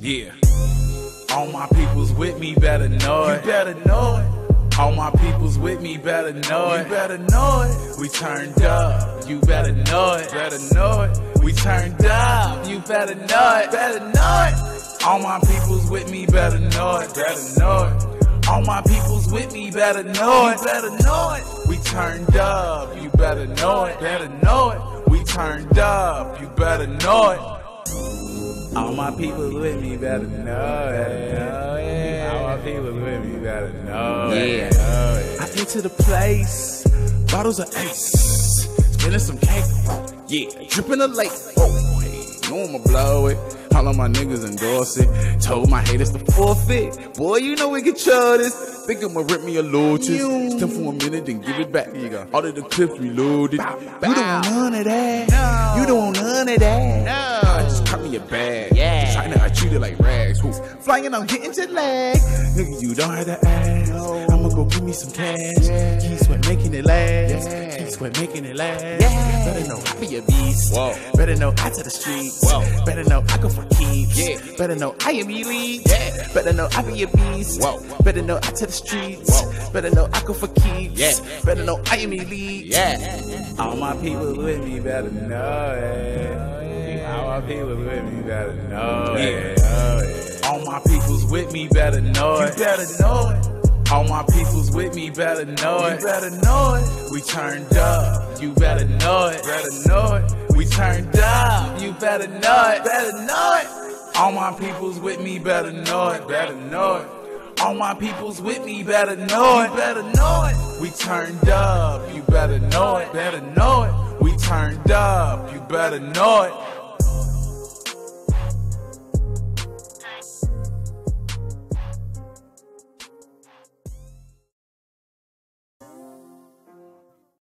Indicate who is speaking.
Speaker 1: Yeah. All my peoples with me better know it. You better know it. All my peoples with me better know it. You better know it. We turned up. You better know it. Better know it. We turned up. You better know it. Better know it. All my peoples with me better know it. Better know it. All my peoples with me better know it. You better know it. We turned up. You better know it. Better know it. We turned up. You better know it. All my people with me better know it. All my people with me better know it. I enter the place, bottles of ace, spinning some cake, yeah, dripping a lake. Oh, hey, know I'ma blow it. All of my niggas endorse it. Told my haters to forfeit. Boy, you know we can show this. Think I'ma rip me a Lotus. Stand for a minute, then give it back. All of the clips reloaded. You don't want none of that. No. You don't want none of that. No. I just cut me a bag. Yeah. China, I treat it like rags. Who's flying, I'm getting jet lag. Nigga, you don't have to ask. No. I'ma go give me some cash. Yeah. Keep sweat making it last. Yeah. Keep sweat making it last. Yeah. Better know I be a beast. Whoa. Better know I to the streets. Whoa. Better know I go for keeps. Yeah. Better know I am elite. Yeah. Better know I be a beast. Whoa. Better know I to the streets. Whoa. Better know I go for keeps. Yeah. Better know I am elite. Yeah. All my people with me better know it. All my people with me better know it. All my peoples with me better know it. You better know it. All my peoples with me better know it. You better know it. We turned up. You better know it. Better know it. We turned up. You better know it. Better know it. All my peoples with me better know it. Better know it. All my peoples with me better know it. You better know it. We turned up. You better know it. Better know it. We turned up. You better know it.